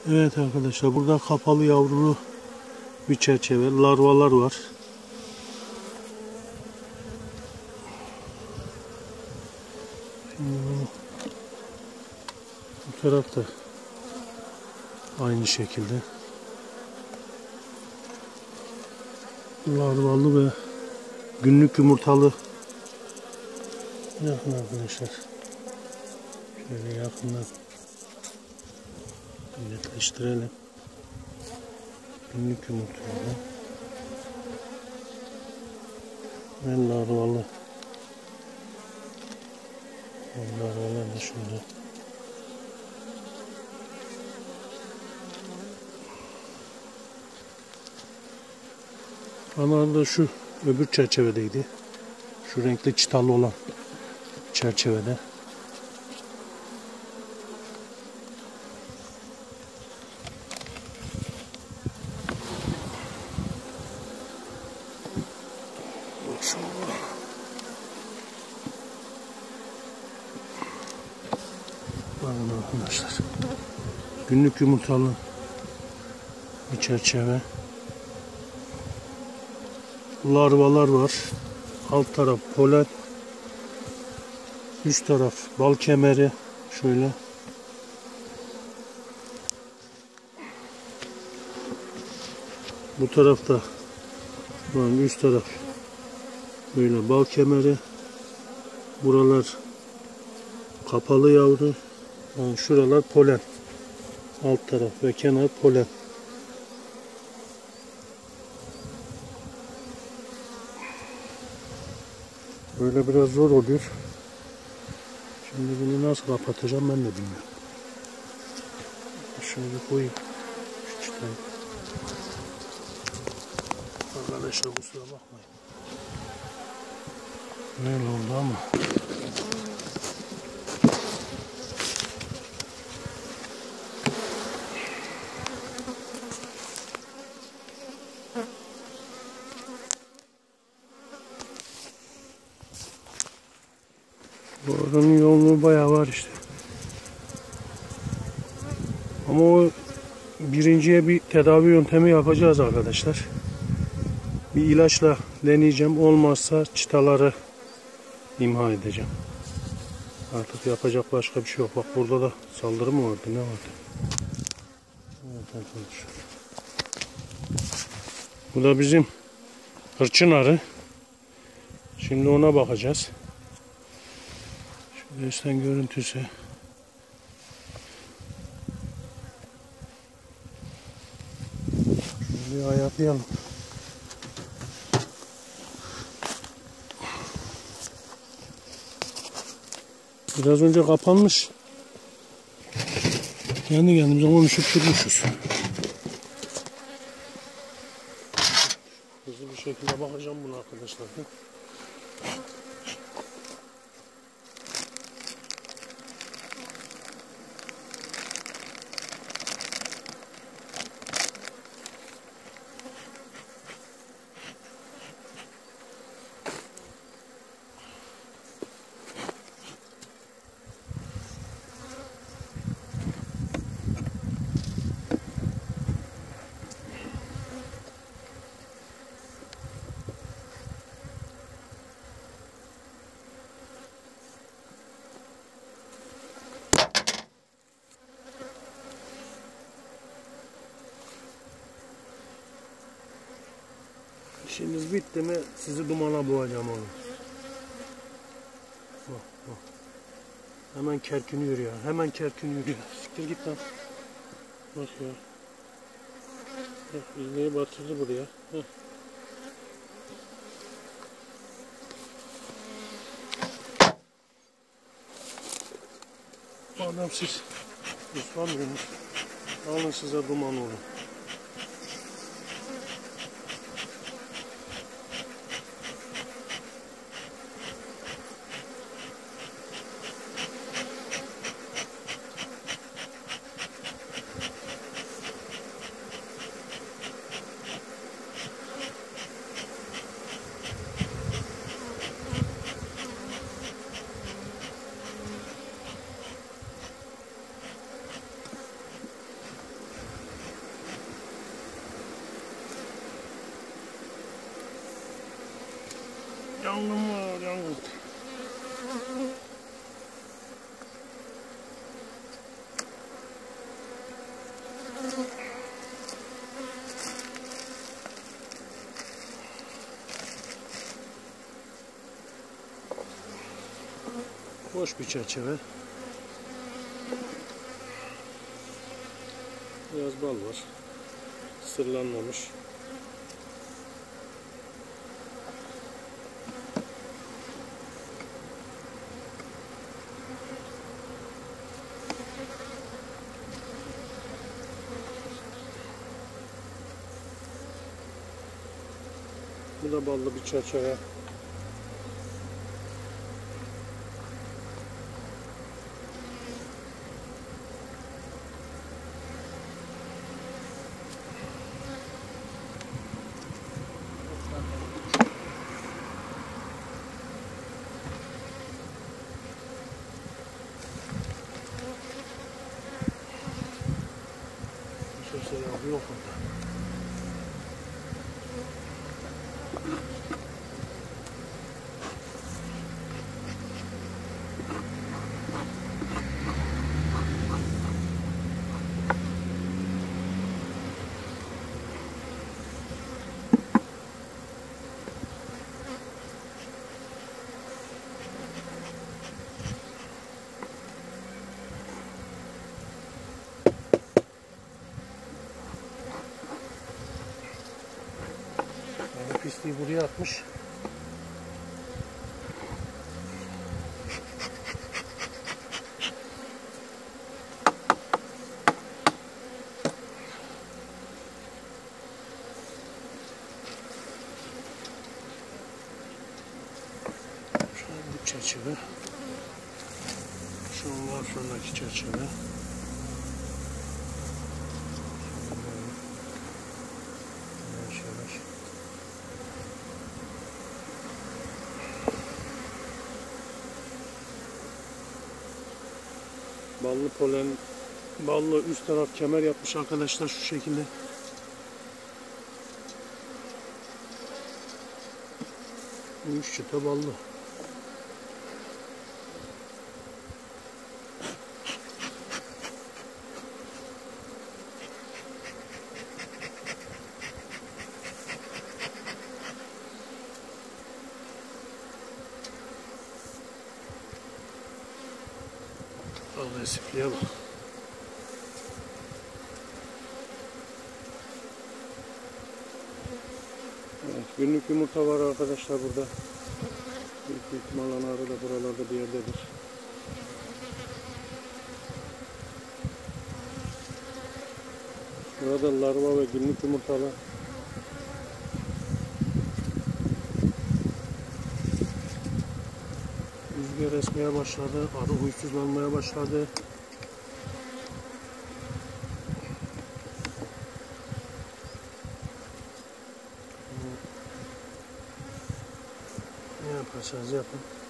Evet arkadaşlar, burada kapalı yavrulu bir çerçeve, larvalar var. Bu tarafta aynı şekilde larvalı ve günlük yumurtalı. Yakın arkadaşlar, şöyle yakından netleştirelim. Günlük yumurtalı ve larvalı. Larvalar da şurada. Onlar da şu öbür çerçevedeydi. Şu renkli çıtalı olan çerçevede. Bakın arkadaşlar. Günlük yumurtalı bir çerçeve. Larvalar var. Alt taraf polen. Üst taraf bal kemeri. Şöyle. Bu tarafta üst taraf böyle bal kemeri. Buralar kapalı yavru. Yani şuralar polen. Alt taraf ve kenar polen. Böyle biraz zor oluyor. Şimdi bunu nasıl kapatacağım ben de bilmiyorum. Şöyle koyayım. Şu çıtayı. Arkadaşlar kusura bakmayın. Böyle oldu ama. Bu oranın yoğunluğu bayağı var işte. Ama o birinciye bir tedavi yöntemi yapacağız arkadaşlar. Bir ilaçla deneyeceğim. Olmazsa çıtaları imha edeceğim. Artık yapacak başka bir şey yok. Bak burada da saldırı mı vardı? Ne vardı? Evet arkadaşlar. Bu da bizim hırçın arı. Şimdi ona bakacağız. Şu üstten görüntüsü. Şimdi ayaklayalım. Biraz önce kapanmış. Kendi kendimize konuşup durmuşuz. Hızlı bir şekilde bakacağım buna arkadaşlar. İşiniz bitti mi sizi dumana boğacağım onu. Bak bak. Hemen kerkiniyor ya. Hemen kerkiniyor ya. Siktir git lan. Bak ya. İğneyi batırdı buraya. Heh. Madem siz ıslanmıyorsunuz, alın size duman olun. Yangın var, yangın. Boş bir çerçeve. Biraz bal var. Sırlanmamış. Bu da ballı bir çerçeve. Kimse yok burada. Yani pisliği buraya atmış. Bu çerçeve. Şu an var sonraki çerçeve. Yavaş yavaş. Ballı polen, ballı üst taraf kemer yapmış arkadaşlar şu şekilde. Bu 3 çıta ballı. Ballı esifliğe bak. Evet, günlük yumurta var arkadaşlar burada. Büyük ihtimal anarı da buralarda bir yerdedir. Burada larva ve günlük yumurtalar. Rüzgar esmeye başladı. Arı huysuzlanmaya başladı. Ne yaparsanız yapın.